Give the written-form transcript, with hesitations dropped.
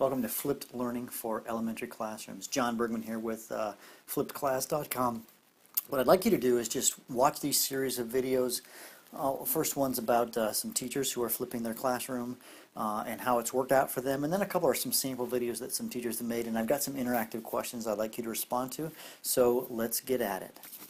Welcome to Flipped Learning for Elementary Classrooms. John Bergman here with FlippedClass.com. What I'd like you to do is just watch these series of videos. First one's about some teachers who are flipping their classroom and how it's worked out for them, and then a couple are some sample videos that some teachers have made, and I've got some interactive questions I'd like you to respond to, so let's get at it.